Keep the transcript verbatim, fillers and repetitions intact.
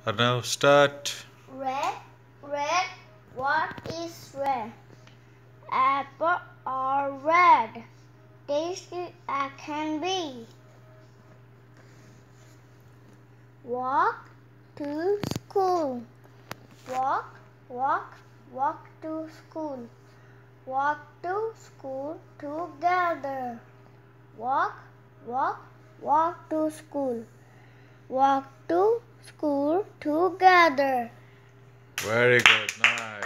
Arnav, start. Red, red, what is red? Apple are red, tasty as can be. Walk to school. Walk, walk, walk to school. Walk to school together. Walk, walk, walk to school. Walk to school together. Very good, nice.